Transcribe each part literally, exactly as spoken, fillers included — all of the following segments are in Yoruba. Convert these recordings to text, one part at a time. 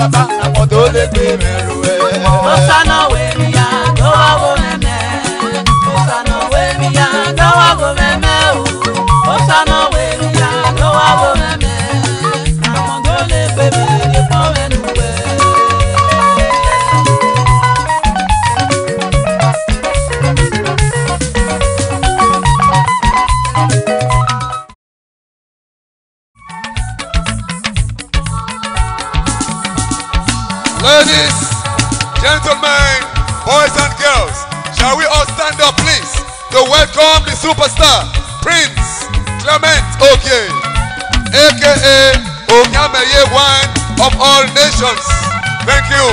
bàbá àwọn tó lè gbé mẹ́rù ẹ̀. Ó sànà wèmí ya lọ́wọ́ wo mẹ́mẹ́. Ó sànà wèmí ya lọ́wọ́ wo mẹ́mẹ́ o. Ó sànà wèmí ya lọ́wọ́ wo mẹ́mẹ́. Àwọn tó lè gbé mẹ́rù fún ẹnu ẹ̀. Ladies, gentlemen, boys and girls, shall we all stand up please to welcome the superstar, Prince Clement Ogie, aka Onyameye One of all nations. Thank you.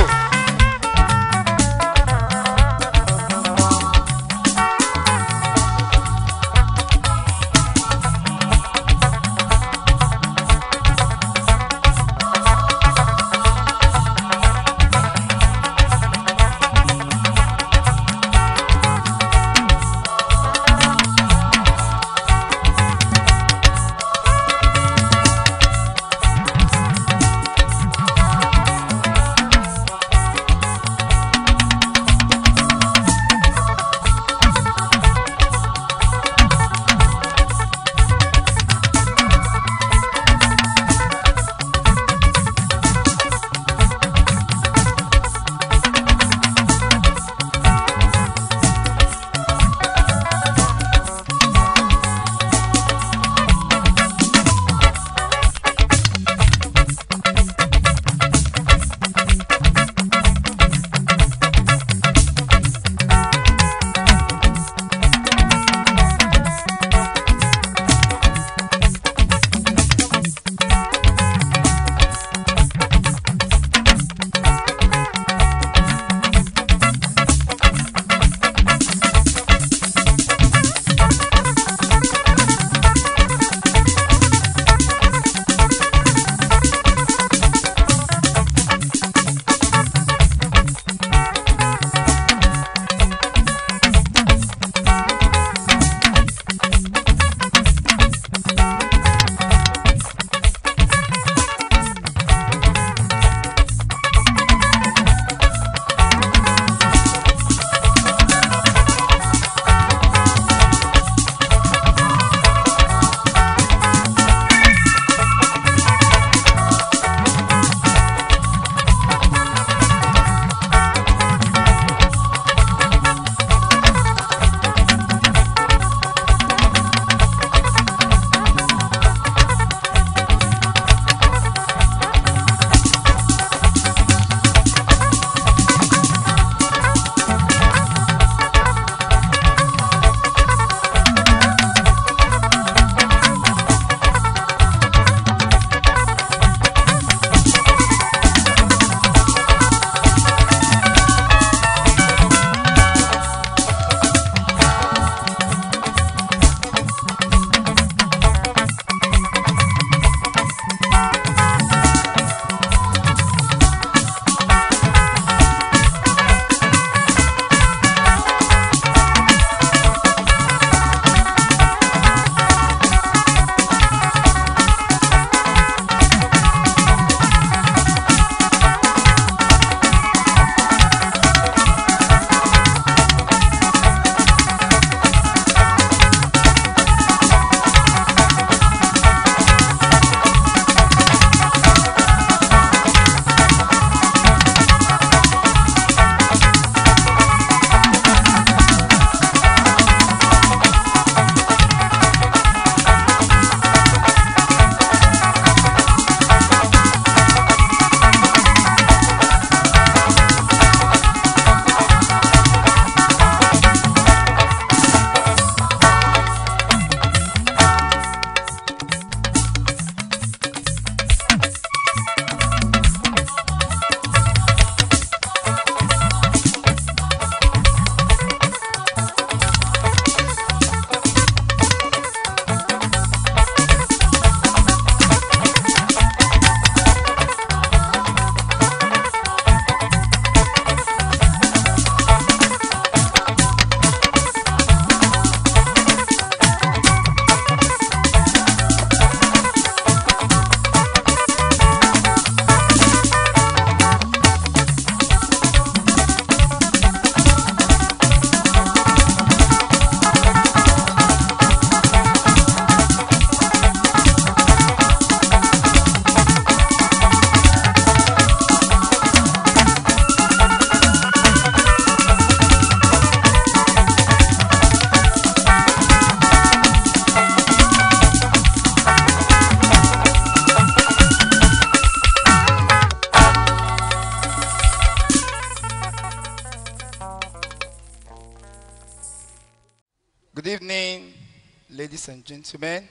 Ladies and gentlemen,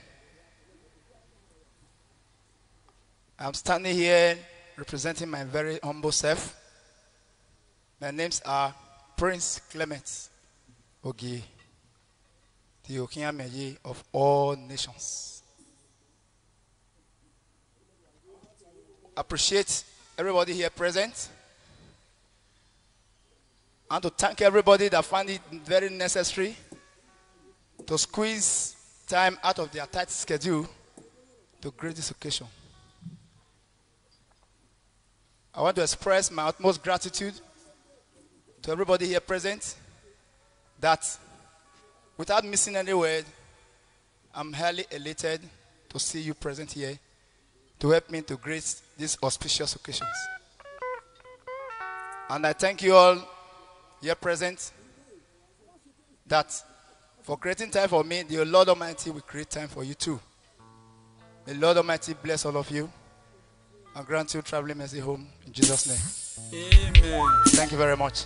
I'm standing here representing my very humble self. My names are Prince Clement Ogie, the Okinyameye of all nations. Appreciate everybody here present, and to thank everybody that found it very necessary to squeeze time out of their tight schedule to grace this occasion. I want to express my utmost gratitude to everybody here present that without missing any word, I'm highly elated to see you present here to help me to grace these auspicious occasions. And I thank you all here present that for creating time for me, the Lord Almighty will create time for you too. May Lord Almighty bless all of you and grant you traveling mercy home in Jesus' name. Amen. Thank you very much.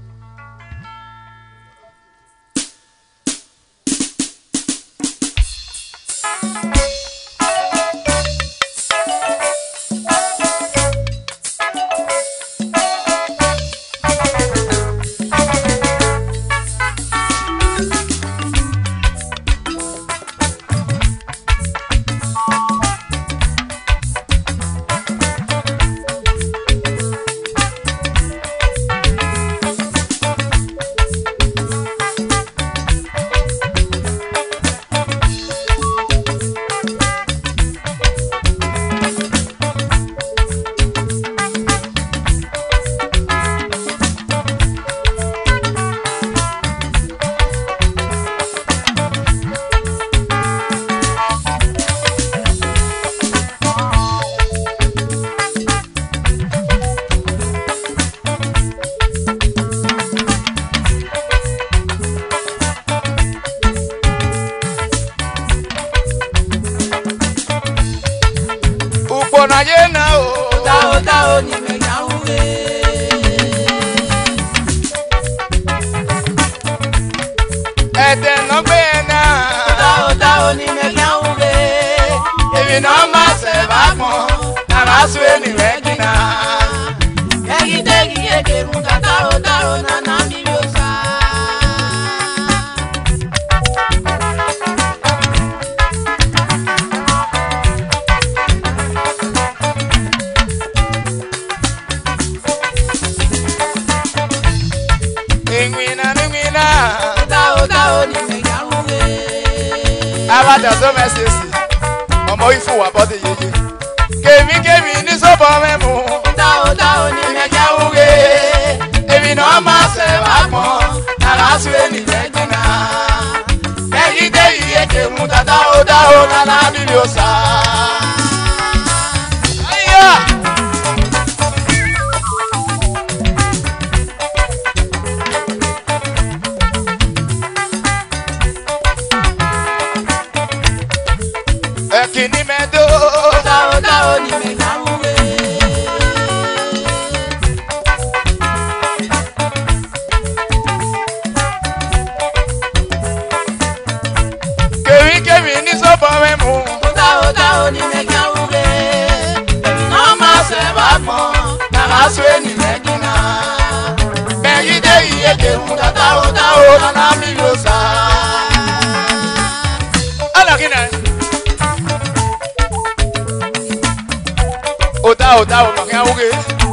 Oda oda o makia uge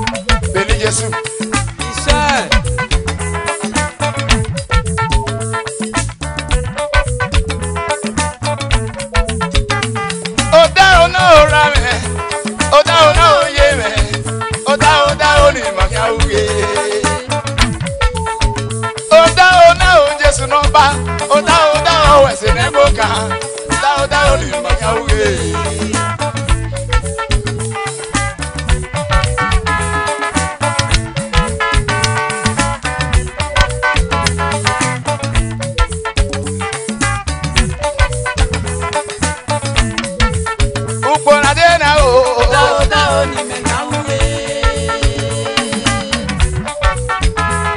beli Yesu. Isa. Oda ono rame, oda ono yeme, oda oda oni makia uge. Oda ona o Yesu no ba, oda oda o wese nemoka, oda oda oni makia uge.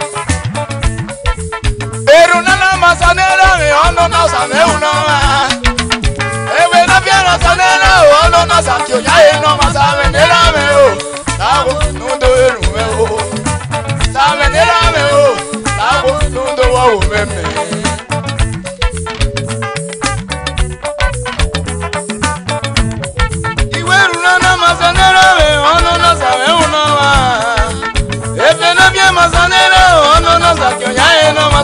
Pero nana masanera me ono na same una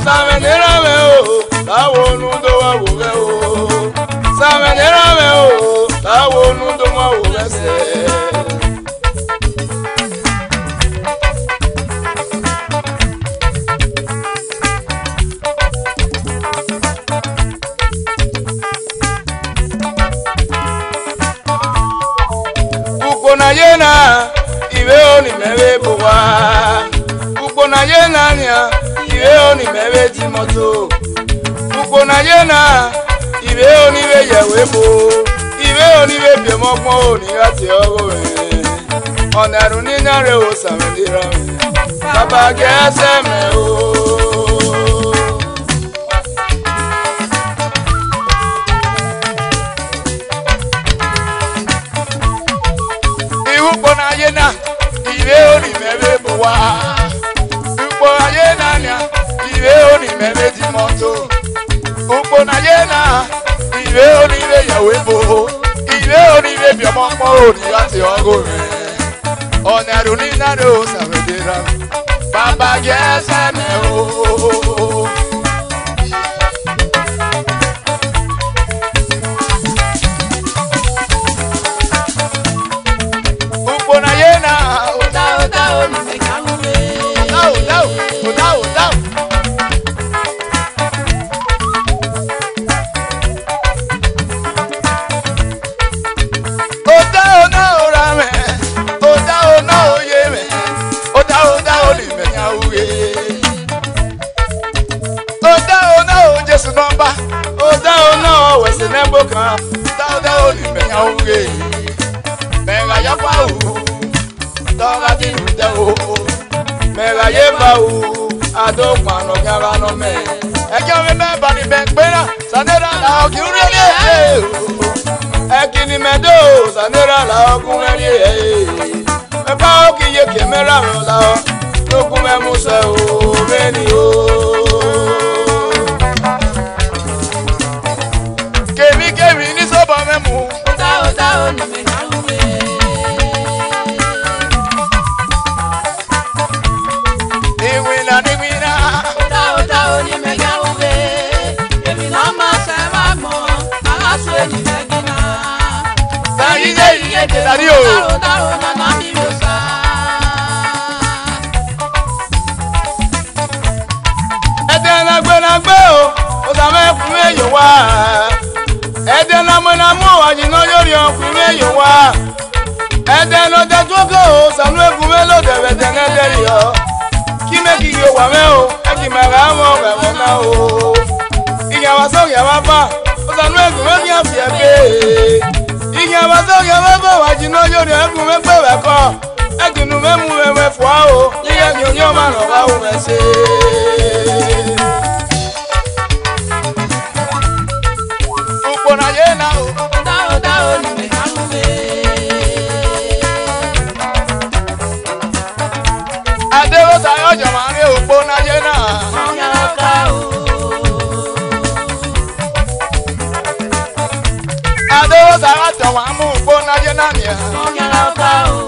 Savenera me o, tawo nundo wa wo me o. Savenera me o, tawo nundo wa wo me se. Ukona yena, iwe oni mewe bowa. Ukona yena nia, iwe oni mewe timoto. Ukona yena, iwe oni we yewe bo. Iwe oni we biemo mo oni ati ogo we. Oneru ni nyare o samendira we. Baba gese me o. Ukona yena, iwe oni mewe bowa. Ukona yena nia, iwe oni mewe timoto. Ukona yena, iwe oni we yawe bo. Iwe oni we biamo mo oni ati ogo me. Oneru ni nyare o samendira we. Baba gese me o. Ukona yena, Oda oda oni me kawe. Oda oda oda oda. Oda oda ora me, oda oda oye me, oda oda oni me nyawe. Oda oda o Jesu nomba, oda oda o wese nemboka, oda oda oni me nyawe. Mega yakwa u, toga tinu te o. Mega yeba u, ado kwano gaba no me. Ejo mi me bani bengbera, sanera la okure ni. Ekini medo, sanera la okure ni. Me pa o kiye kemera la o, dokume muse o beni o. Kemi kemi ni so ba memu. Oda oda oni me kawe. Niwina niwina. Oda oda oni me kawe. Emi na ma se ma mo, ala so eni me gina. Sayi ye ye de dari o. Oda oda ona na mi yo sa. Ede na gbe na gbe o, o sa me fun eyo wa. Ede na mo na mo wa jino yori o fun eyo wa. Ede no de jogo o, sa nu egun me lo de be de na de yo. Ki me ki yo wa me o, e ki me ra mo be mo na o. Iya wa so ya wa ba, o sa nu egun me ki afi e be. Iya wa so ya wa ba wa jino yori egun me gbe we ko. Egunu me mu we we fo o, iya mi onyo ma ro ba o me se. Ukona yena o. Oda oda oni me kawe. Adewo sayo jamani ukona yena. Oya ka o. Adewo sayo jawamu ukona yena ni. Oya ka o.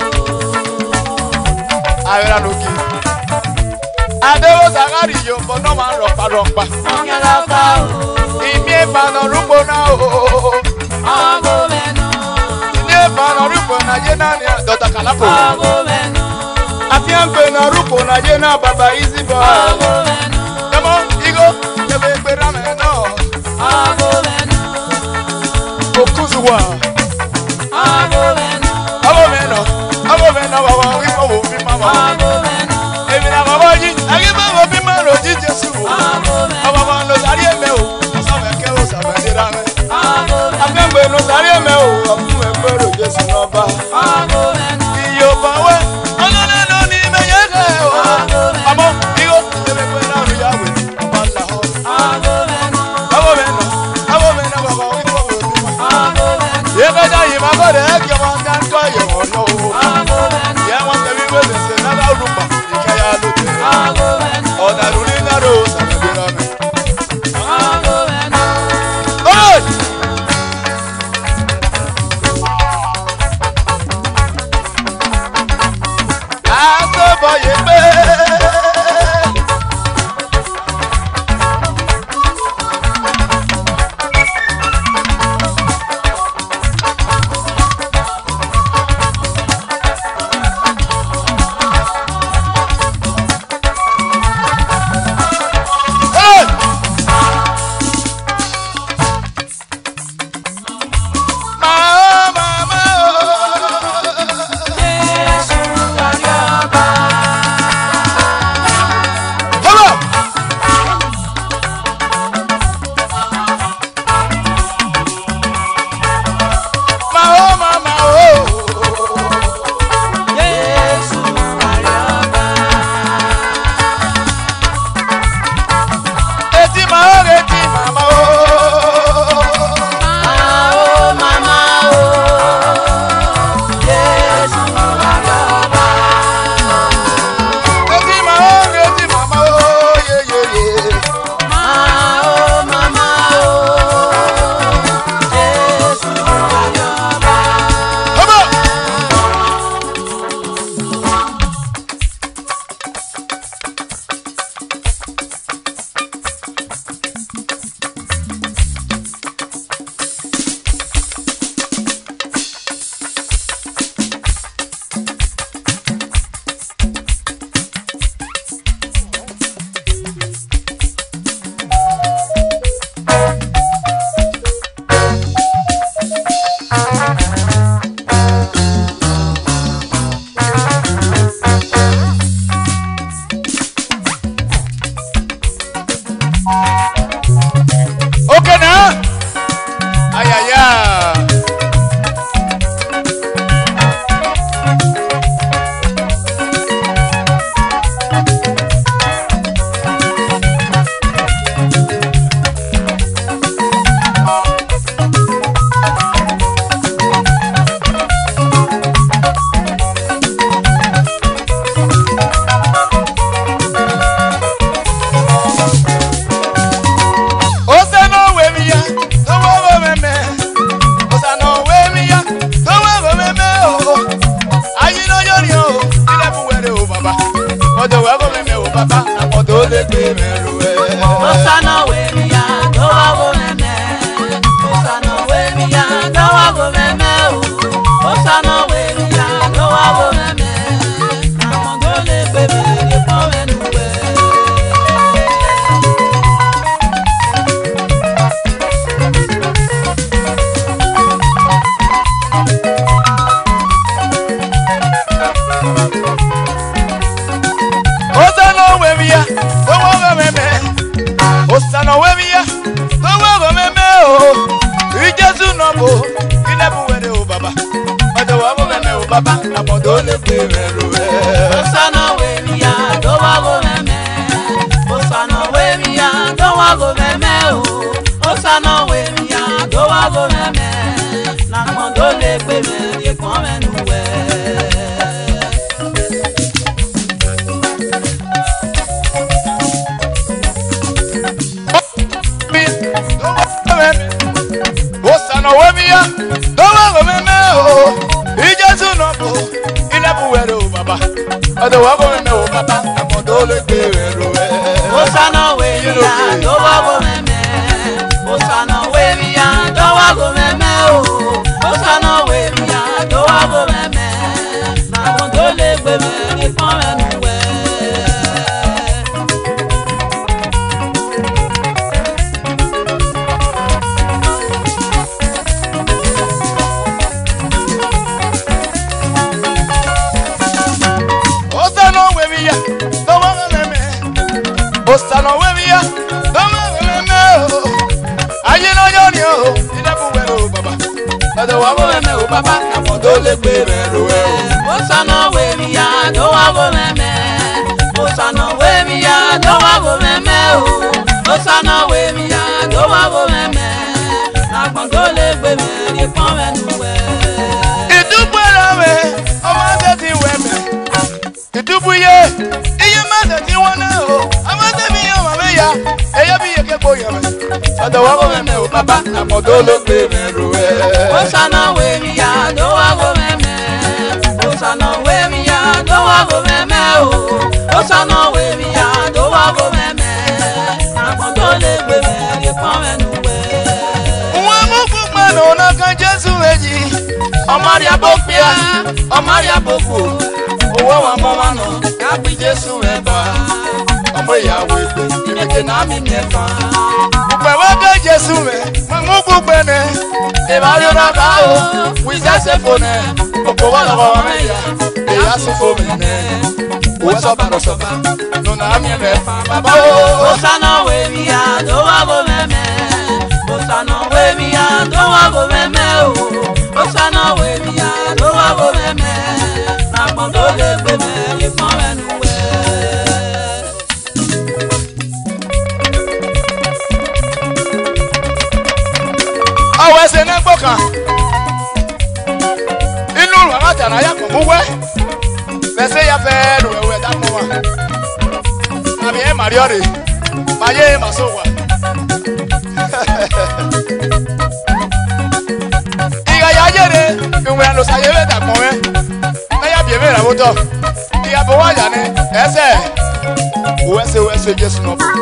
Ayra loki. Adewo sagari yo bono ma ropa ropa. Oya ka o. Imi e ba no rupo na o. Ogo meno. Imi e ba no rupo na yena ni. Dota Kalapo. Ogo meno. Afiangbe na rupo na yena baba easy boy. Ogo meno. Come on, Igo. Ebe gbera me no. Ogo meno. Okuzuwa. Ogo meno. Abo me no. Abo me no baba wi ko wo bi mama. Ogo meno. Ebi na baba yi. Agi ba wo bi ma ro ji Jesu. Ogo meno. Baba ma no sari eme o. Osa me ke o sa me dira me. Ogo meno. Afiangbe no sari eme o. Ofu me gbero Jesu no ba. Ogo meno. Iyo bawe. Olole no ni me ye ke o. Amo Igo. Ebe gbera ri ya we. Baba la ho. Ogo meno. Abo me no. Abo me no baba wi ko wo bi ma. Ogo meno. Ye ka ja yi ma ko de ke mo dan ko ye wo no. Ogo meno. Ye won te bi we se na la ru pa. Ike ya lo te. Ogo meno. baba amodo le gbe meruwe. Osana we mi ya do wa go meme. Osana we mi ya do wa go meme o. Osana we mi ya do wa go meme. Amodo le gbe me po menuwe. Osana we mi ya do wa go meme. Osana we mi ya do wa go meme o. Ijesu no bo ile bu were o baba. Odo wa go meme o baba amodo le gbe meruwe. Osana we mi ya do wa go meme. Osana we mi ya do wa go meme o. Osana we mi ya do wa go meme. Na mondo le gbe me ye kon menuwe. Osana we mi ya do wa go meme o. Ijesu no bo ile bu were o baba. Odo wa go meme o baba amodo le gbe meruwe. Osana we mi ya do wa go meme. Osana we mi ya do wa go meme o. Osana we mi ya do wa go meme. Na mondo le gbe me ye kon menuwe. Osana we mi ya do wa go meme. Osana we mi ya do wa go meme o. Aye no yo ni o ile bu were o baba. Odo wa go meme o baba amodo le gbe meruwe o. Osana we mi ya do wa go meme. Osana we mi ya do wa go meme o. Osana we mi ya do wa go meme. Agbondo le gbe me ye kon menuwe. Ìdúpẹ́lẹ́ mi, ọmọ ṣe ti wẹ̀ mẹ́. Ìdúpúyé, iye mẹ́sẹ̀ tí wọ́n náà o. Ọmọ ṣe mi yàn mọ̀ mẹ́ya, ẹyẹ bí yeke kó yẹ mẹ́. Ọ̀dọ̀ wa kó mẹ́mẹ́ o bàbá, àmọ̀dó ló gbé mẹ́rù ẹ̀. Osana we mi ya do wa go meme. Osana we mi ya do wa go meme o. Osana we mi ya do wa go meme. Agbondo le gbe me ye kon menuwe. Wọ́n mú púpọ̀ lọ́nà kan Jésù méjì. Ọmọdé abókùá, ọmọdé abókù. Owó wọn mọ wọn nọ, kápí Jésù rẹ̀ bá. Ọmọ ìyàwó ìgbé, ìrèké náà mi ní ẹ̀fọn. Púpẹ̀ wọ́n dé Jésù rẹ̀, mo mú púpẹ̀ nẹ̀. Ìbáyọ̀ náà bá o, wí sẹ́sẹ̀ fò nẹ̀. Òpó wà lọ́wọ́ wọn mẹ́yà, èyí á sún fò mí nẹ̀. Òwe sọ́ba lọ sọ́ba, nùnà á mi rẹ̀ fà bàbá o. Osana we mi ya do wa go meme. Osana we mi ya do wa go meme o. Osana we mi ya do wa go meme. Agbondo le gbe me ye kon menuwe. Àwọn ẹsẹ̀ náà gbọ́ kan. Inú rẹ̀ wá tànà yà kàn mú wẹ́. Lẹ́sẹ̀ yà fẹ́ rò ẹ̀wẹ̀ dákun wa. Àbí ẹ̀ màrí ọ̀rẹ́. Màyé màsó wà. Ìyá yà yẹ̀rẹ̀ ìwé àlùsàyè wẹ̀ dàgbọ̀n wẹ́. Ẹ̀yà bìí mi rẹ̀ wótọ́. Ìyá bò wá yà ni ẹsẹ̀. Wẹ́sẹ̀ wẹ́sẹ̀ Jésù náà bò.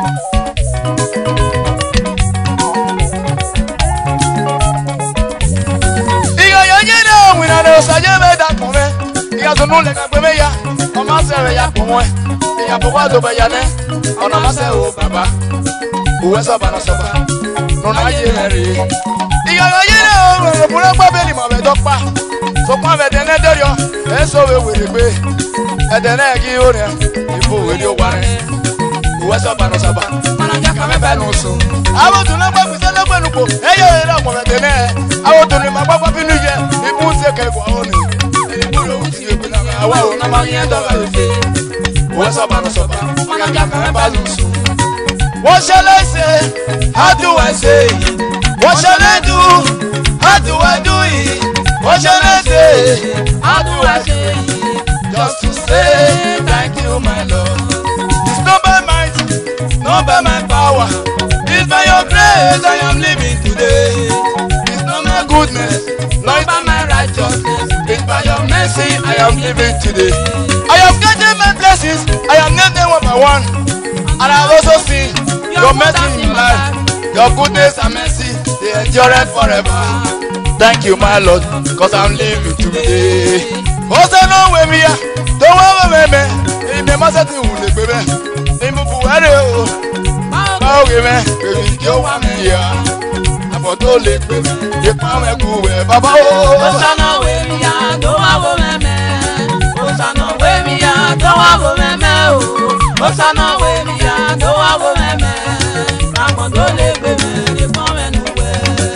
Osaje be da kome, iya zonu le ka gbe me ya, o ma se re ya kome, iya bo wa do be ya ne, ona ma se o baba, uwe so ba no so ba, no na ye re. Iya yo ye ne o, ro buro gba be ni mo be do pa, so pa be de ne dorio, e so we we gbe, e de ne gi o re, ibo we di o wa re. Uwe so ba no so ba, mana ja ka me be no so. Awo tun na gba bi se le gbe nu ko, e yo re mo be de ne, awo tun ni ma gba gba bi nu je. Kẹ́kọ̀ọ́ àwọn ni ìbúrò ti lè pinna àwa ò náà máa ń yẹn dọ́gba ìfẹ́. Wọ́n sọ̀bà lọ sọ̀bà, wọ́n yà kí àkàrẹ́ bá lù sùn. Wọ́n ṣẹlẹ̀ ṣe, how do I say it? Wọ́n ṣẹlẹ̀ dù, how do I do it? Wọ́n ṣẹlẹ̀ ṣe, how do I say it? Just to say thank you my Lord. It's not by might, not by my power. It's by your grace I am living today. It's not my goodness, not by my righteousness. It's by your mercy. blessing I am living today. I am getting my blessings. I am named them one by one. And I have also seen your mercy in my life. Your goodness and mercy, they endure forever. Thank you, my Lord, because I'm living today. Also, no way, me, don't want me, me. In the master, you will live, baby. In the Buare, oh, baby, baby, you want me here. I'm going to live, baby. You can't make go away, Baba. Also, no way, me, don't want me. Also, no way, me, don't want me. Also, no way, me, don't want me. I'm going to live, baby. You can't make go away.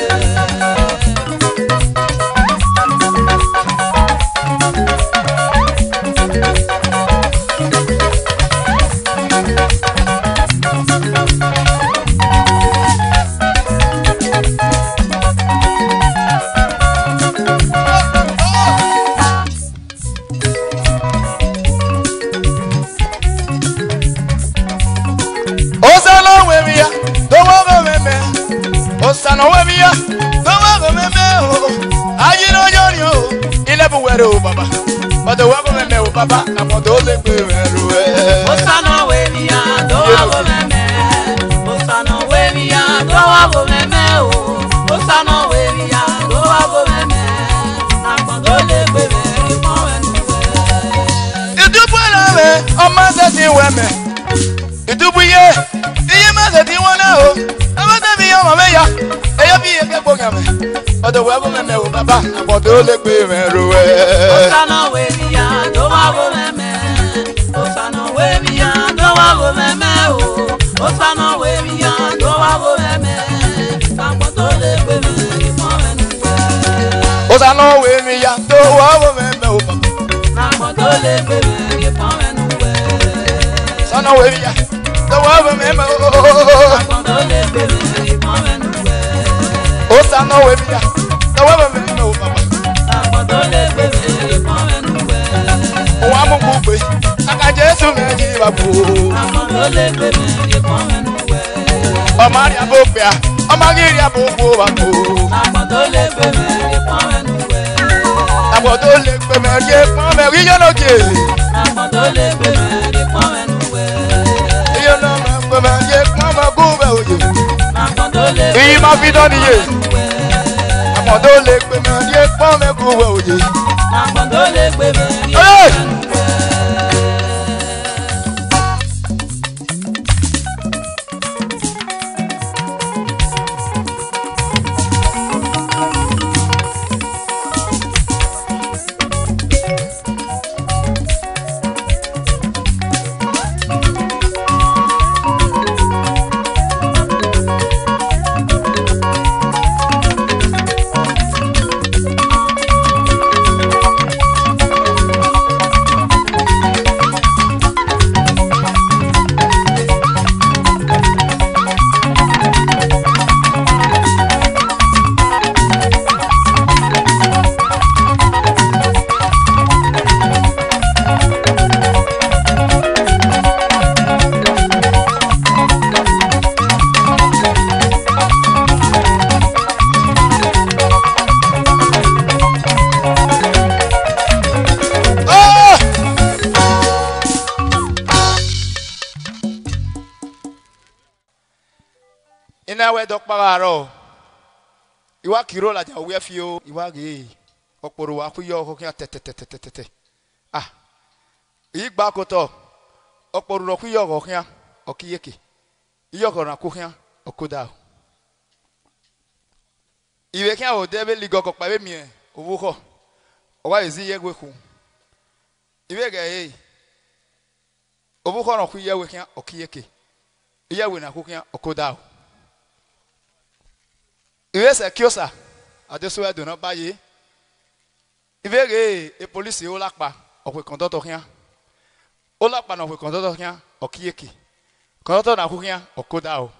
Osana wemia, don't go me me. I you know you, you never wear oh Baba. But the wago me me Baba, I'm on those that we wear. Osana wemia, don't go me me. Osana wemia, don't go me me. Osana wemia, don't go me me. I'm on those that we wear. You do well, me. I'm not saying women. You do we ye. You must have been one out. Mameya, eya bi eke boga me. Odo we go me me o Baba, abodo le pe me ruwe. Osana we mi ya, do wa go me me. Osana we mi ya, do wa go me me o. Osana we mi ya, do wa go me me. Abodo le pe me mo me. Osana we mi ya, do wa go me me o Baba. Abodo le pe me mo me. Osana we mi ya, do wa go me me o. Abodo le pe me. Osana we mi ya, do wa go me me o Baba. Abodo le pe me mo me. O wa mu gbe, aka Jesu me ji babu. Abodo le pe me mo me. O ma ri abogbe a, o ma ri abogbo babu. Abodo le pe me mo me. Abodo le pe me je mo me ri yo no je. Abodo le pe me mo me. Yo no me me je mo me go be oje. Iyi ma fi dán níye. Àmọ̀dó lè pè mí ní pọ́n mẹ́kù wẹ̀ òye. Àmọ̀dó lè pè mí ní we dok pararo iwa kiro la ja we fio iwa ge oporo wa ku yo ko kya tete tete tete ah igba ko to oporo ro ku yo ko kya okiyeke iyo ko na ku kya okoda iwe kya o debe ligo ko pa be mi e owo ko o wa ezi ye gwe ku iwe ge e owo ko na ku ye we kya okiyeke iya we na ku kya okoda Iwe se kiosa adeso e do na baye ive re e police o lapa okwe kondoto kian o lapa na okwe kondoto kian okiyeki kondoto na ku kian okoda o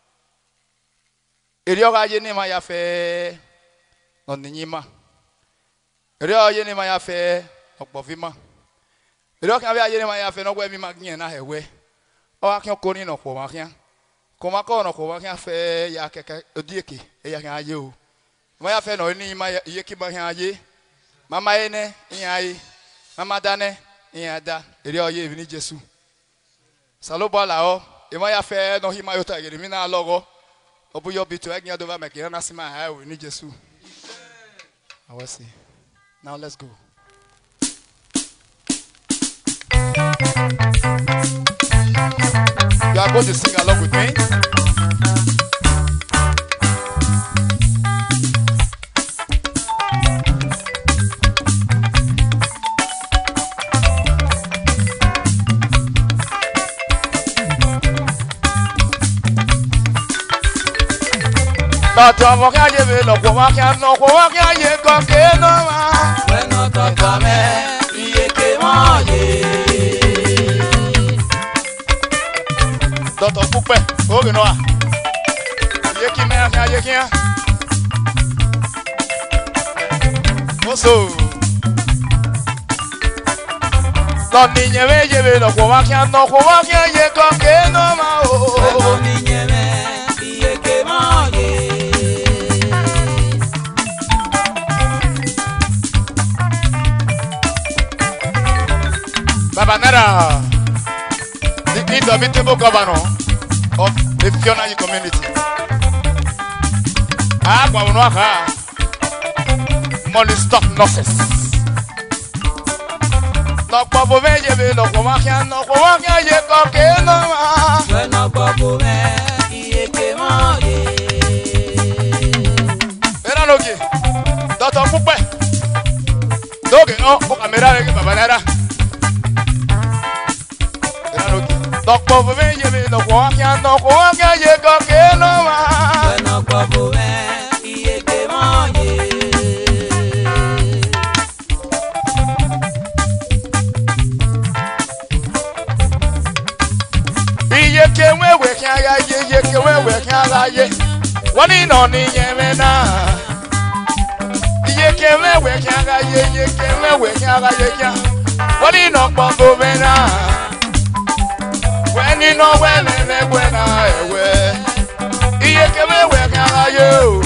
eri o ga ye ni ma ya fe no ninyima eri o ye ni ma ya fe okpovima eri o kan be ye ni ma ya fe no gwe mi ma gien na hewe o akin ko ni no po ma kian Koma ko no ko wa kan fe ya keke odieke e ya kan aye o. Ma ya fe no ni ma ye ki ba kan aye. Mama ene inyai. Mama dane inyada. Eri oye evini Jesu. Salobo lao. Ema ya fe no hima yota gere mina logo. Obu yo bitu egnya dova meke na sima ha we ni Jesu. I will see. Now let's go. You are going to sing along with me. Tọ́tọ́ mọ ká yé mi lọ́pọ̀ wá kí á nọ kó wá kí á yé kan ké ló wá. Wẹ́nà tọ́tọ́ mẹ́ iye ké mọ́ yé. Tọ́tọ́ púpẹ̀ ògì náà. Iye kí mẹ́rin kí á yé kí á. Ó so. Lọ́ọ̀nì yẹn méje mi lọ́pọ̀ wá kí á nọ kó wá kí á yé kan ké ló wá o. Wẹ́nà mi yẹn mẹ́ iye ké mọ́ yé. Baba Nera, the indomitable governor of the Fionayi community. Agwa unwaka, money stock nurses. Nokpo bo meje be nokpo makia nokpo makia ye koke no ma. We nokpo bo me iye ke mo ye. Era logi, Doctor Pupe. Doge no, o kamera le Baba Nera. Nokpo bo meje be nokpo makia nokpo makia ye koke no ma. We nokpo bo me iye ke mo ye. Iye ke wewe kya ye ye ke wewe kya ye. Wani no ni yeme na. Iye ke wewe kya ye ye ke wewe kya ye kya. Wani no pombo bena. Wani no wele le buena ewe. Iye ke wewe kya ye o.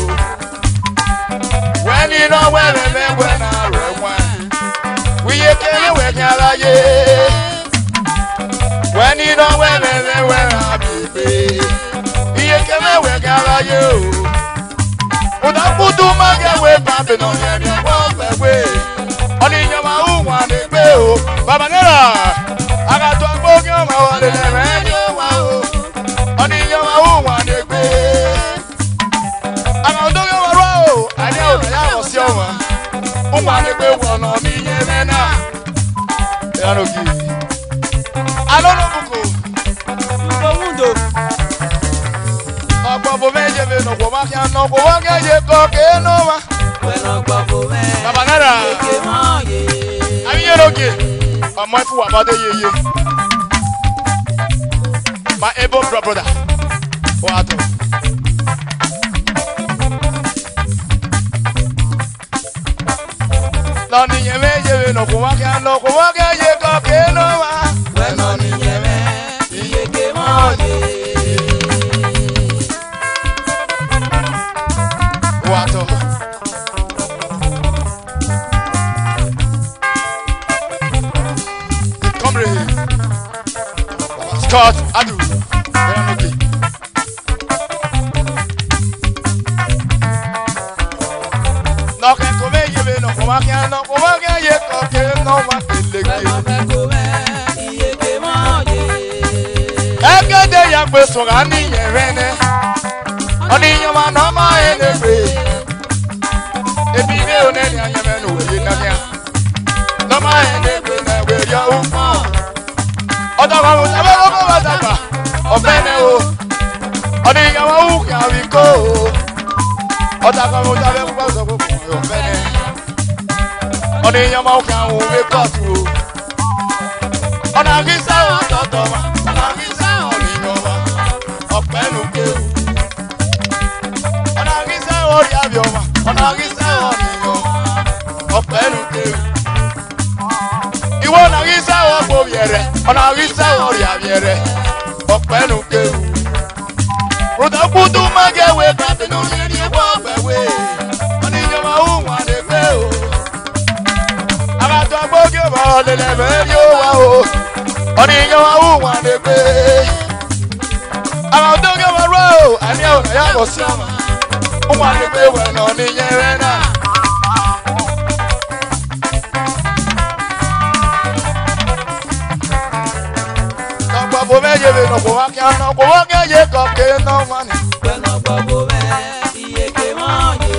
Wani no wele le buena rewa. Iye ke wewe kya ye. When you know where they were, I'll be. He came away, Galayo. Would I put to my way, Pampin on your walk away? Only your own one, they go. Babanera, I got to walk your mouth and then you wow. Only your own one, they go. I'm out of your row. I know that was your one. Oh, my, they go on on me, and now. They are okay. I don't know Buko. Ọ̀pọ̀ bò méje bè nọ̀pọ̀ wá kí á nọ̀pọ̀ wá kí á yé kọ́ kéénú wa. Wẹ́nà gbọ́ bò mẹ́. Baba Nera. Eke mọ́ yé. Àbíyé lóge. Ọmọ ẹ̀fọ́ wà bọ́dé yeye. My able brother. Wọ́n á tọ̀. Lọ́ọ̀nì yẹn méje bè nọ̀pọ̀ wá kí á nọ̀pọ̀ wá kí á yé kọ́ kéénú wa. Wẹ́nà mi yẹn mẹ́ iye ké mọ́ yé. Water. Come here. Scott, Adu. No que come lleve no como que no como que ye que no más que le que. Iye ké mọ́ yé. E que de ya pues so gani yevene. Oni yo ma no ma ene pe. Ebi me one ni anya me no we na ya. No ma ene pe na we ya u. Oda wa mo sabe lo ko ba ta pa. Ofene o. Oni ya wa u ka wi ko. Oda wa mo sabe ko ba so ko ofene. Oni ya ma u ka u we ko tu. Ona gi sa o to to ma. Ona gi sa o ni no ma. Ofenu ke o. Ona gi sa o ri abi o ma. Ona gi sa o ni no. Ofenu ke o. Iwo na gi sa o po biere. Ona gi sa o ri abi ere. Ofenu ke o. Roda kudu ma ge we pa te no ni ri wo pe we. Oni yo ma u wa de pe o. le le medio wa o. Oni yo wa u wa de pe. Ama do ge wa ro, ani o na ya go sama. U wa de pe we no ni yen we na. Tokwa bo me ye be no ko wa kan no ko wa ke ye ko ke no mani. Bueno babo me iye ke mo ye.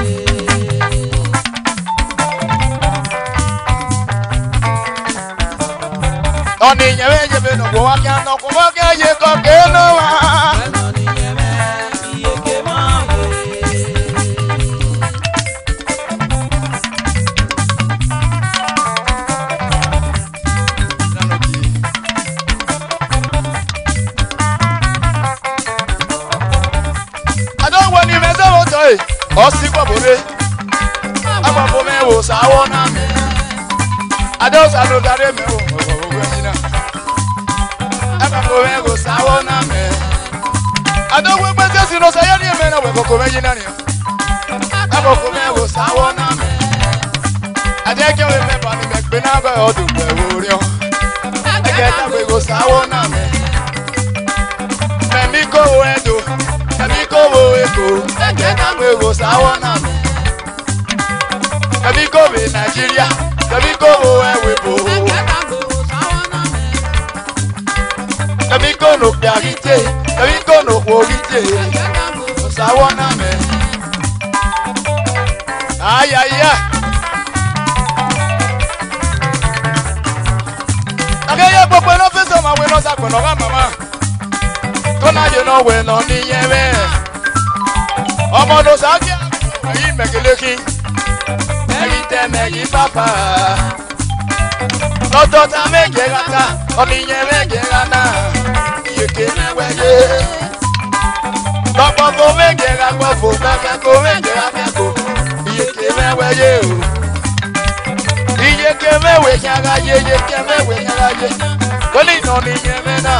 Oni yen we ye be no ko wa kan no ko wa ke ye ko ke no wa. Bueno ni ye me iye ke mo ye. I don't want you to say, oh, see what we I'm a woman who saw one. I don't know that I'm a woman who saw one. I don't want to say, no, say, any man will go come in. I'm a woman who saw one. I think you remember the McBenaber or the Berurio. I get up with go saw one. Miko Edo. Miko Eko, Ekena Mego Sawana. Miko be Nigeria, Miko Ewepo. Miko no Piagite, Miko no Wogite, Sawana me. Ay ay ay. Akaya popo no fesa ma we no sa kono ga mama. Kona you know we no ni yeme. Omo no sa kia, ayi mekeleki. Megi te megi papa. Toto ta megi gata, oni yeme gana. Yeke me weye. Papa ko megi gakwa fo, papa ko megi gakwa. Yeke me weye o. Yeke me we nyaga ye, yeke me we nyaga ye. Koni no ni yeme na.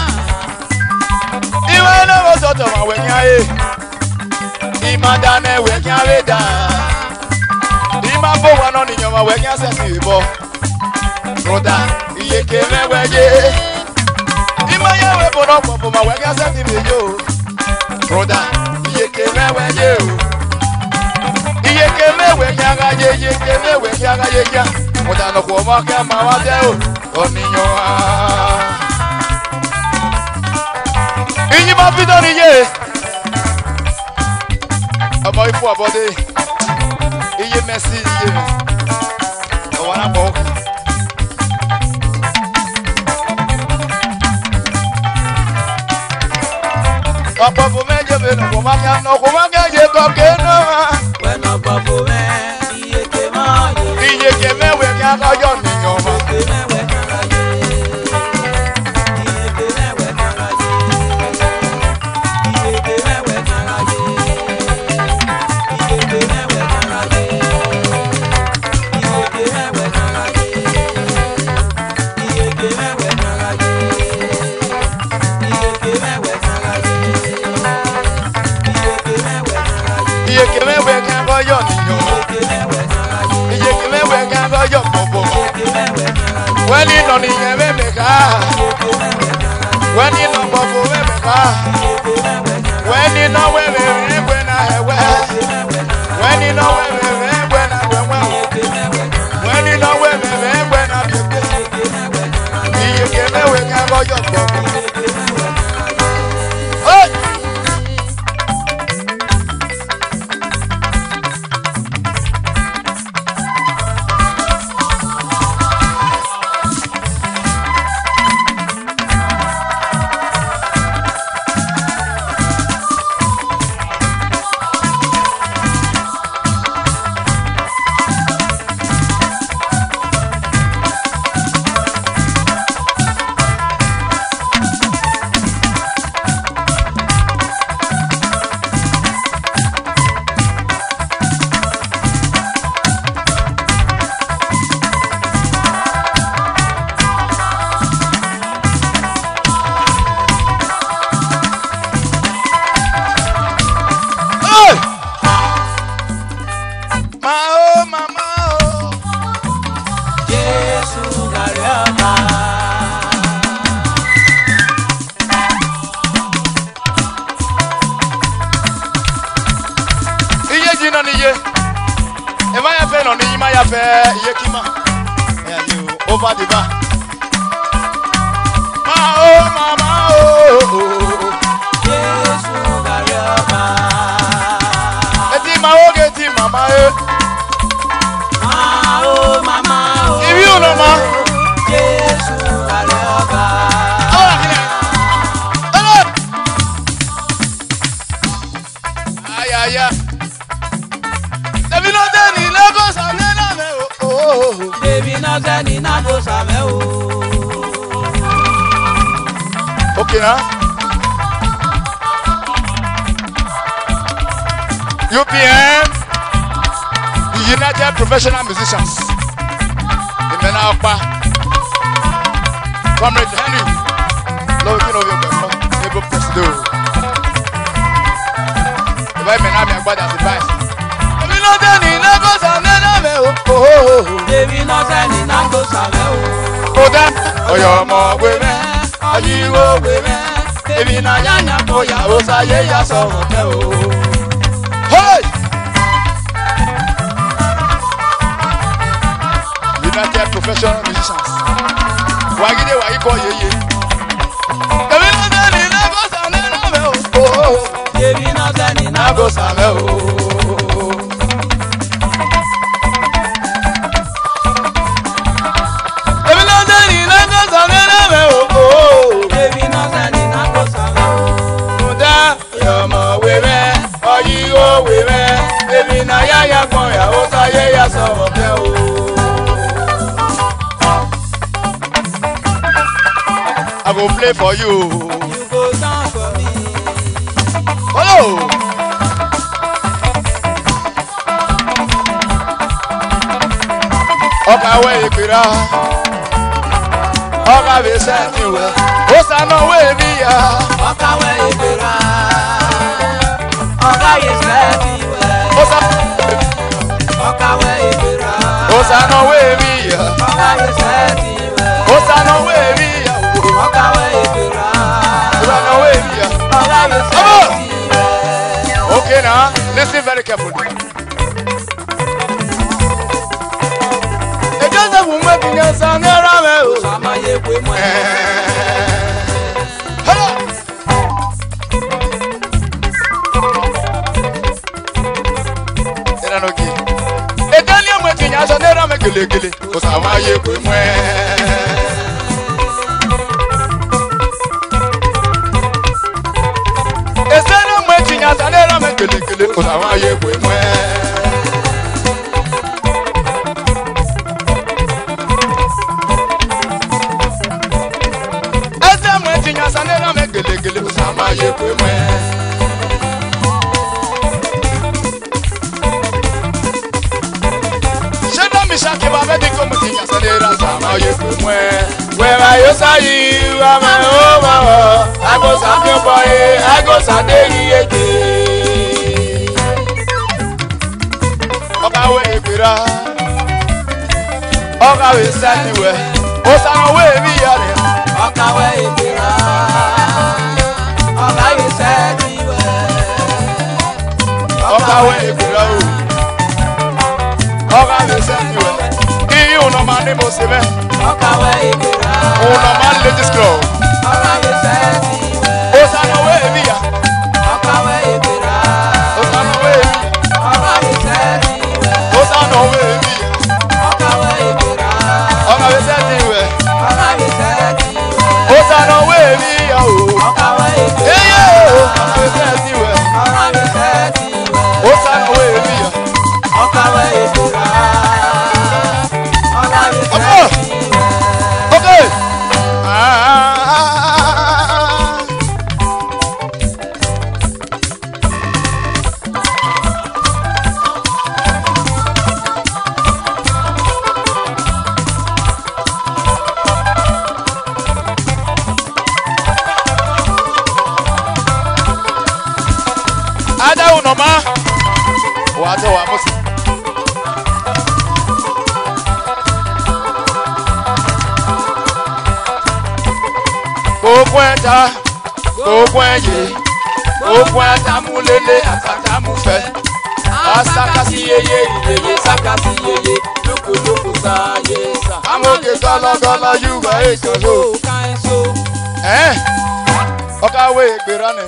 Iwe no so to ma we nyae. Imada ne we nyae da. Ima bo wa no ni nyoma we nya se ti bo. Roda iye ke me we ye. Ima ye we bo no po ma we nya se ti me yo. Roda iye ke me we ye o. Iye ke me we nya ga ye, iye ke me we nya ga ye ya. Roda no ko ma ka ma wa de o. Oni yo a. Inyi ma fi doni ye. Ọmọ ifo abode. Iye merci iye. O wana bo. Ọ̀pọ̀ fún méje be no ko ma ka no ko ma ka ye ko ke no. Bueno babo me iye ke mo ye. Iye ke me we ka ko yo ni yo ma. Iye ke me we ka ye. Iye ke me we ka ye. Iye ke me we ka ye. Iye ke me we ka ye. Iye ke me we ka ye. Iye ke me we ka ye. Iye ke me we ka ye. Iye ke me we ka ye. Iye ke me we ka ko yo ni yo. Iye ke me we ka ko yo bobo. When you no ni ye me me ka. When you no bobo me me ka. When you know where we when I have when you know where we when I when you know where we when I you can never can go your problem. Hey! over the bar. Ma oh, mama oh. Jésù gàrí ọba. Eti ma o geti mama eh. Ma oh, mama oh. If you know ma. Jésù gàrí ọba. Ahora kini. Hello. Ay ay ay. Debi no de ni Lagos anena me oh. Baby no zeni na go same o. Okay now. U P M, the United Professional Musicians. The Menapa. Comrade Henry. Love you know your best. Able Presido. The Bible may not be about as advice. We know that in Lagos and then I'm oh. Baby no zeni na go same o. Oh, that. Oh, your mom, women. Are you women? Baby, na yanya ko ya o sa ye ya so te o. Hey! United Professional Musicians. Wagide wa iko yeye. Baby, no zeni na go sa me na me o. Baby no zeni na Na go sa me o. Baby, no zeni na go sa me na me o. Baby no zeni na go same o. Muda, yomo wewe, oyiwo wewe, baby na ya ya kon ya o sa ye ya so te o. I go play for you. You go down for me. Hello. Oka we ikira. Oka be send you we. O sa no we mi ya. Ọ̀gá wẹ̀ ìgbéra. Ọ̀gá yìí sẹ́ẹ̀tì wẹ̀. O sa Ọ̀gá wẹ̀ ìgbéra. O sa no we mi ya. Ọ̀gá yìí sẹ́ẹ̀tì wẹ̀. O sa no we mi ya. Ọ̀gá wẹ̀ ìgbéra. O sa no we mi ya. Ọ̀gá yìí sẹ́ẹ̀tì wẹ̀. Okay now, listen very carefully. It doesn't woman can get some around. Sàmáyé pé mọ́ ẹ̀. Hello. Era no ki. E Daniel mo ti nya so na ra me gele gele. O sa wa ye pe mo e. E Daniel mo ti nya so na ra me gele gele. O sa wa ye pe mo e. Ese mo ti nya so na ra me gele gele. O sa wa ye pe mo e. Mishaki babe di komu tinya sanera sama ye kumwe. Where are you say you are my over? I go send your boy, I go send you again. Oka we ibira, Oka we send you we. Osana we mi yare. Ọ̀gá wẹ̀ ìgbéra. Ọ̀gá yìí sẹ́ẹ̀tì wẹ̀. Oka we ibira o. Oka we send you we. Ki you no man ni mo se be. Ọ̀gá wẹ̀ ìgbéra. O no man ladies club. Ọ̀gá yìí sẹ́ẹ̀tì wẹ̀. Osana we mi ya. Ọ̀gá wẹ̀ ìgbéra. Osana we mi ya. Ọ̀gá yìí sẹ́ẹ̀tì wẹ̀. Osana we mi ya. Ọ̀gá wẹ̀ ìgbéra. Oka we send you we. Ọ̀gá yìí sẹ́ẹ̀tì wẹ̀. Osana we mi ya o. Ọ̀gá wẹ̀ ìgbéra. Hey yo, Oka we send you we. Ọ̀gá yìí sẹ́ẹ̀tì wẹ̀. Osana we mi ya. Ọ̀gá wẹ̀ ìgbéra. Ọ̀gá yìí Ọmọ. sẹ́ẹ̀tì wẹ̀. Okay. Ah. Ada unoma. Wate wa musi. Gbogbo ẹja, gbogbo ẹyẹ, gbogbo atamulele atatamufẹ. Asakasi yeye ìdèyẹ sakasi yeye lókolóko sáyé sá. mo ke gala gala yuga ekazo. Eh? Oka we gbirane.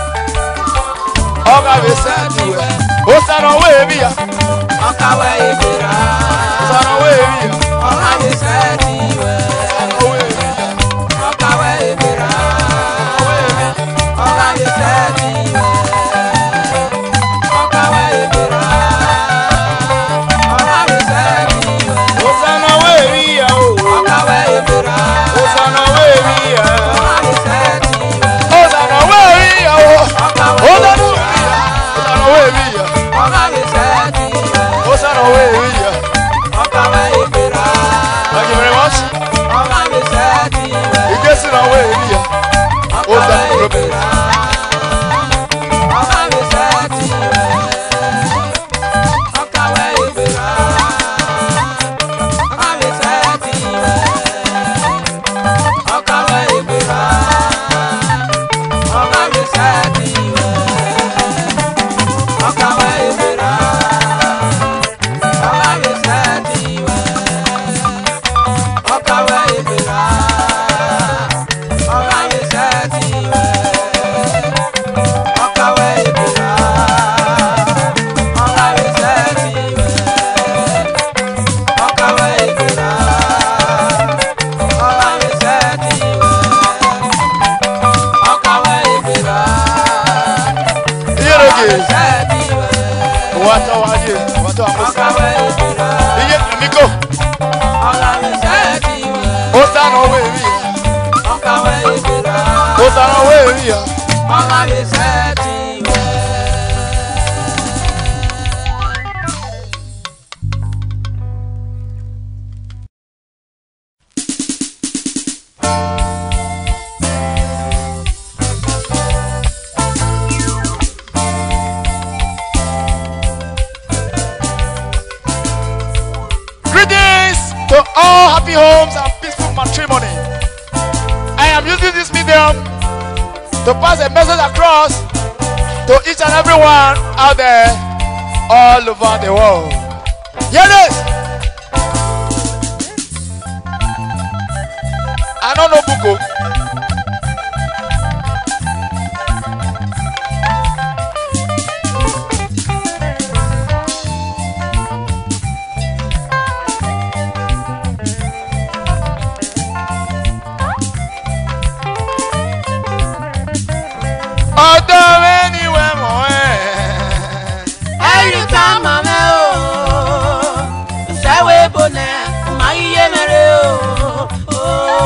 Oka we sati we. O sano we biya. Oka we gbira. Sano we biya. Oka we sati we. Sano we biya. Oka we gbira. Oka we sati we. Oka we gbira. Oka we sati we. O sano we biya o. Oka we gbira. O sano we biya. Oka we sati we. O sano we biya o. Oka O we sano gbira. o sano we biya. Oka we sati we. O sano we biya. Oka we gbira. Thank you very much. Oka we sati we. You get sino we biya. O sano we biya. Oka we sati we. Oka we gbira. Oka we sati we. Oka we gbira. Oka we sati we. Oka we gbira. Oka we sati we. Oka we gbira. Oka we sati we. Oka we gbira. Oka we sati we. Oka we gbira. Oka we sati we. Oka we gbira. Iyeroge. Sati we. Wata waje. Wata Oka amusa. we gbira. Iye amiko. Oka we sati we. O sano we biya. Oka we gbira. O sano we biya. Oka we sati we. Greetings to all happy homes and peaceful matrimony. I am using this medium to pass a message across to each and every one out there all over the world. Hear this. I don't know Buko. Ọ̀dọ̀ anywhere more. Every time I'm out, say we bone, my ye mere o.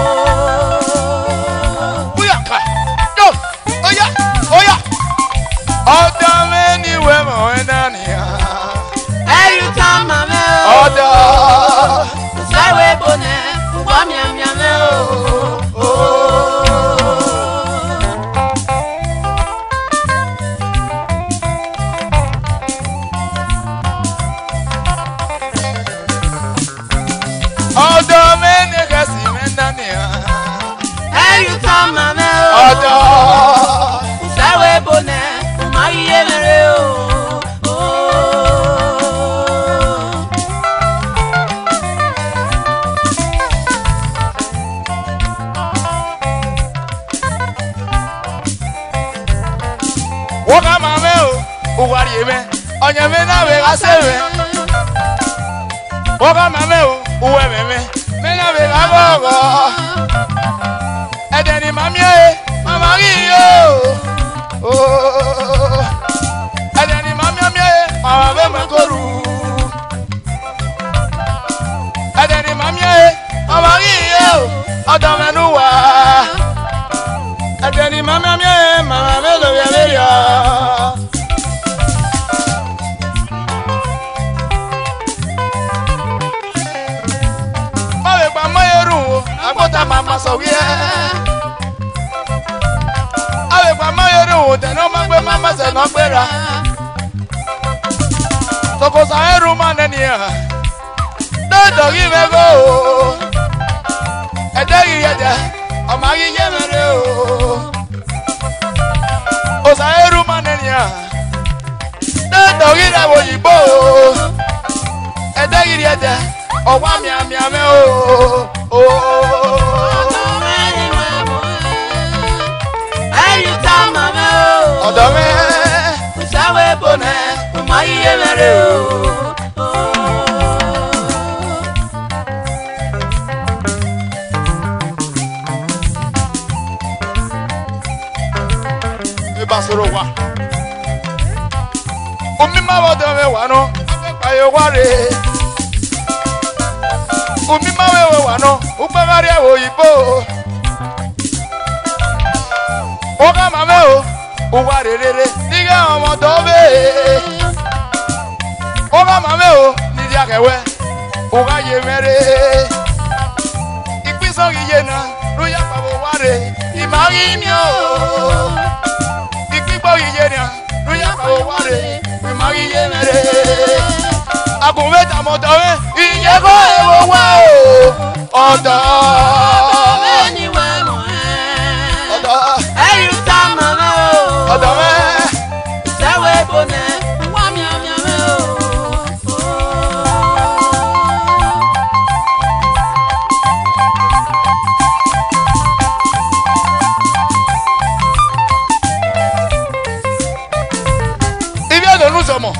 Buyaka. Yo. Oya. Oya. Ọ̀dọ̀ anywhere more nania. Every time I'm out, Ọ̀dọ̀. say we bone, wa mi mi me o. Ọ̀dọ̀ menegasi menania. Every time I'm out, Ọ̀dọ̀. say we bone, my ye mere o. Woka mame o. Uwari eme. Onye me na we gasebe. Woka mame o. Uwe meme. Me na we gagogo. Edeni mami e. Mama ri yo. Oh. Edeni mami mami e. Mama ve me koru. Edeni mami e. Mama ri yo. Odo menuwa. Edeni mami mami e. Mama ve lo ya ve ya. Mawe gba moyeru o. Agbota mama so wi e. Awe gba moyeru o. Teno ma gbe mama se no gbera. Toko sa eru maneni ya. Dodo gi me go. Edegi yeje. O ma gi ye mere o. O sa eru maneni ya. Dodo gi re wo yibo. Edegi yeje. Oh, wami ami ami oh oh. Odome, usawe bone, umaye mere o. Basoro wa. Umi ma odome wa no, ayo ware. Umi ma we wa no, upa mari oyibo. Oga mame o. Uwa rere diga omo dobe Oga mame o ni dia kewe Uga ye mere Ipiso giye na ruya pabo ware Imagi mi o Ipipo giye na ruya pabo ware Imagi ye mere Akumeta mo dobe Iye ko ewo wa o Odo Odome, sawe bone, wami ami ami o. Ibi ado nu somo.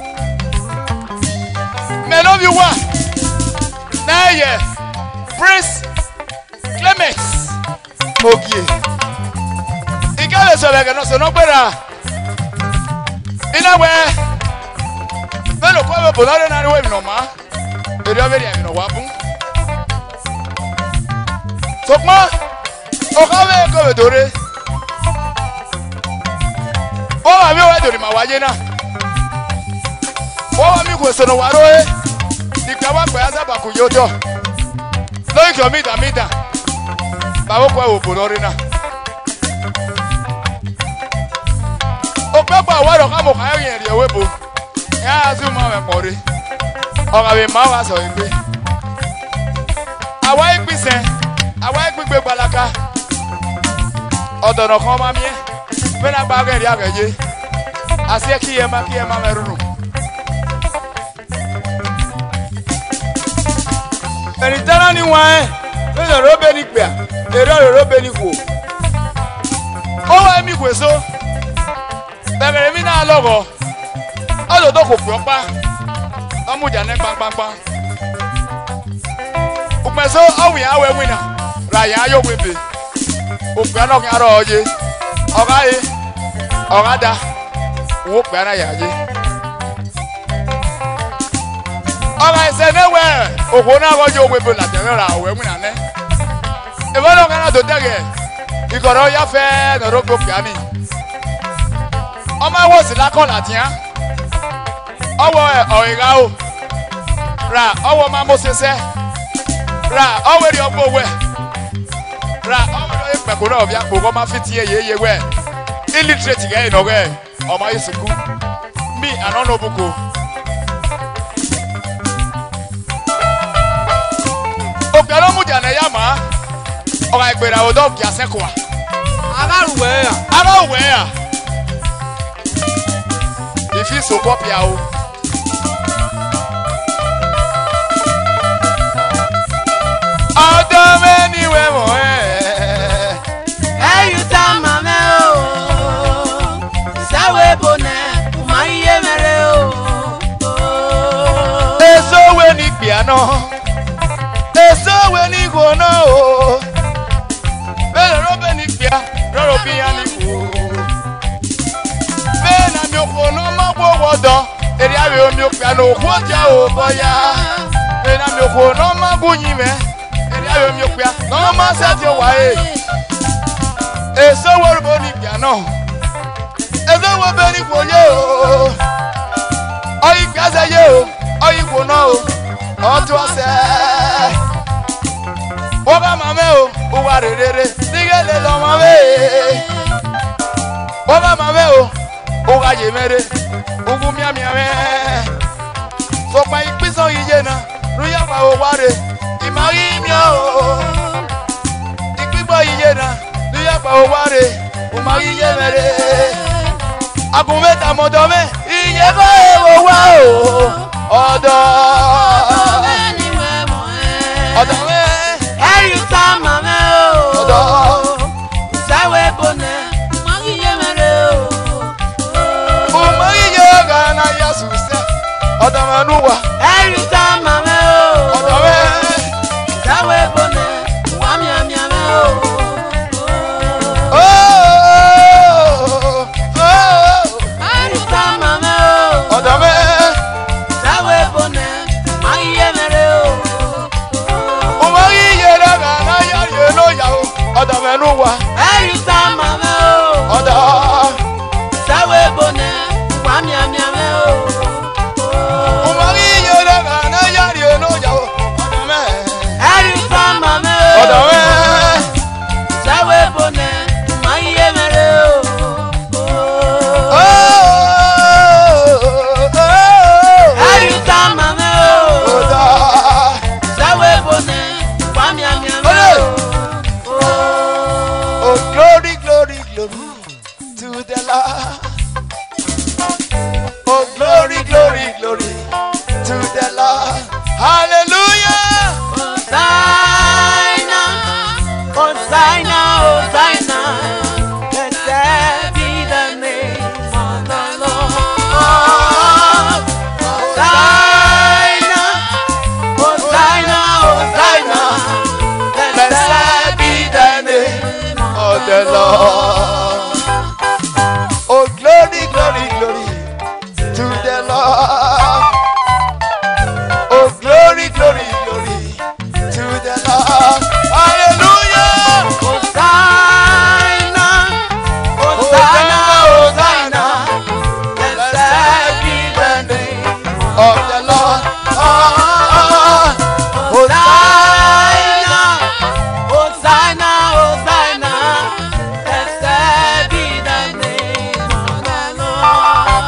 Me love you wa. Na ye, Prince Clemens Ogie. Ikale sobe ke no se no gbera. Ina we. Velo ko be bonare na we mi no ma. Eri oberi mi no wa bun. Sokma. O ka we ko be dore. O wa mi we dore ma waje na. O wa mi ko se no waro e. Dika wa gba asa ba ku yojo. Lo iko mi da mi da. Ba wo ko e bonare na. Okpekpa waro ka mo ka yen ri ewebo ya azu ma we pore o ka be ma wa so igbe awa ipise awa ipigbe gbalaka odono kan ma mi me na gba ri agaje ase ki e ma ki e ma merunu eni tana ni wa e me do robe ni pe e ro robe ni ko o wa mi kweso bẹ̀rẹ̀ mi náà lọ́gọ̀ ọlọ́dọ̀ kò pè ọ́ pa ọmújà ní pánpánpá òpèsè ọ̀wìn àwẹ̀ wìnà ràyà ayọ̀ wẹ̀bẹ̀ òpè ọlọ́kìn arọ̀ ọ̀yẹ ọ̀gá yẹ ọ̀gá da òwò pè ara yà yẹ. ọ̀gá ẹsẹ̀ n'ewẹ̀ òkò náà wọ́jọ́ wẹ̀bẹ̀ làtẹ̀rẹ̀ rà ọ̀wẹ̀ wìnà nẹ́ ìfọ̀lọ́kìn náà tó tẹ̀gẹ̀ ìkọ̀rọ̀ yáfẹ́ nọ̀rọ̀ gbòkè àmì. Ọmọ wo si lakọ latia ọwọ ọ̀ìgá o ra ọwọ ma mo sẹsẹ ra ọwọ eri ọgbọ wẹ ra ọwọ eri ìpẹ̀kọ náà ọ̀bí àpò ọmọ fi tiẹ̀ yéye wẹ illiterate gẹ̀ ìnà wẹ ọmọ yìí sùkú mi àná nà òbúkọ. òkè ọlọ́mùjà nà ẹ̀yà má ọ̀gá ìgbèrè àwòdọ́ òkè àsẹ́kọ̀ọ́. Aráàlúwẹ̀ yà. Aráàlúwẹ̀ yà. Ifi so pop ya o. Odome ni we mo eh. Hey you ta mama o. Sawe bone, umaye mere o. Eso we ni piano. Eso we ni gono o. Bele robe ni pia, ro piano ni ko. Bena mi okono wodo eri awe omi opiano kwoja o boya ena mi oko no ma gunyi me eri awe omi opia no ma se ti wa e e so wo bo ni piano e so wo be ni ko ye o oyi gaza ye o oyi ko no o o to se wo ba mame o o wa rere digele lo mame wo ba mame o o ga ye mere ogun mi ami ame so pa ipiso iye na ruya pa o ware imari mi o ipibo iye na ruya pa o ware o mari iye mere agun meta modo me iye ko e wo wa o odo Ọ̀dọ̀wẹ́. Ẹ̀rí ta màmá o. Ọ̀dọ̀. Sáwé bonẹ̀. Mọ̀gí yé mẹ́rẹ̀ o. Ọmọ yíyẹ ọ̀gá náà yẹ sùsẹ́. Ọ̀dọ̀wẹ́ nù wá. Ẹ̀rí ta màmá o. Ọ̀dọ̀wẹ́. Sáwé bonẹ̀. Wà mìàmìàmẹ́ o. Ẹ̀rí ta màmá o. Ọ̀dọ̀wẹ́. Sáwé bonẹ̀. Mọ̀gí yé mẹ́rẹ̀ o. Ọmọ yíyẹ ọ̀gá náà yẹ yẹ lóyà o. Ọ̀dọ̀wẹ́ nù wá. Ẹ̀rí ta màmá o. Ọ̀dọ̀. Sáwé bonẹ̀. Wà mìàmìàmẹ́ o. Ọmọ yíyẹ ọ̀gá náà yẹ yẹ lóyà o. Ọ̀dọ̀wẹ́. Ẹ̀rí ta màmá o. Ọ̀dọ̀wẹ́. Sáwé bonẹ̀. Mọ̀gí yé mẹ́rẹ̀ o. Ẹ̀rí ta màmá o. Sáwé bonẹ̀. Wà mìàmìàmẹ́ o. Oh, glory, glory, glory to the Lord. Oh, glory, glory, glory to the Lord. Hallelujah. Hosanna, Hosanna, Hosanna. Blessed be the name of the Lord. Hosanna, Hosanna, Hosanna. Blessed be the name of the Lord. Oh, glory, glory, glory to the Lord. Oh, glory, glory, glory to the Lord. Hallelujah. Hosanna, Hosanna, Hosanna. Blessed be the name Of the Lord. Ah, Hosanna, Hosanna, Hosanna. Blessed be the name of the Lord.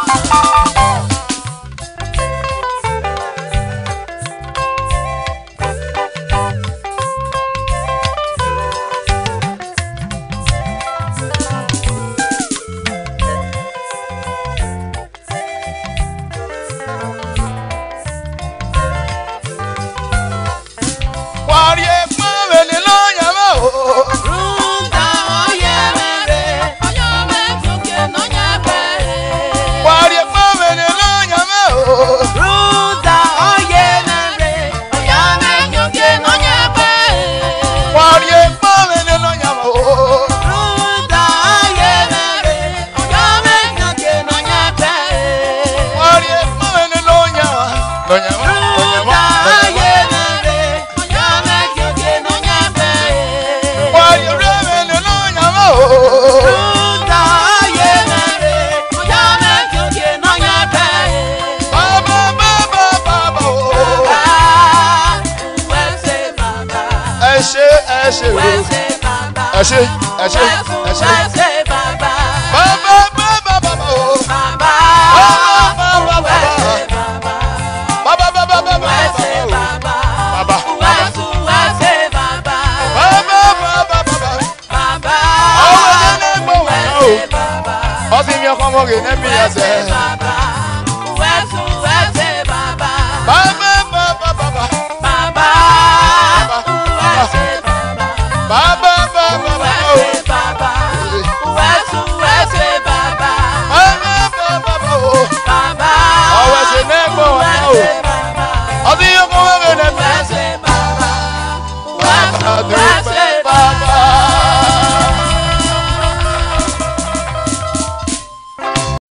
Wari ekpo wele lo yama o. Rúdà oyè mẹ́rẹ̀, ọjọ́ mẹ́tòkè lọ́nyà bẹ̀rẹ̀. Wari ekpo wele lo yama o. Rúdà oyè mẹ́rẹ̀, ọjọ́ mẹ́tòkè lọ́nyà bẹ̀rẹ̀. Wari ekpo wele lo yama o. Rúdà oyè mẹ́rẹ̀, ọjọ́ mẹ́tòkè lọ́nyà bẹ̀rẹ̀. Wari ekpo wele lo yama. Lo yama. Lo Rúdà yama. oyè mẹ́rẹ̀, ọjọ́ mẹ́tòkè lọ́nyà bẹ̀rẹ̀. Wari wele lo yama o. Rúdà oyè mẹ́rẹ̀, ọjọ́ mẹ́tòkè lọ́nyà bẹ̀rẹ̀. Baba baba baba o. Ẹ ṣé ẹ ṣé o. Ẹ ṣé ẹ ṣé ẹ ṣé. Baba baba baba o. Baba baba baba. Baba baba baba baba o. Baba. Baba baba baba. Ọwọ́ ní ní gbọ́ wà náà o. Ọsìn mi ọkọ mọ́gì ní bí ẹsẹ̀. Baba baba baba. Baba baba. Baba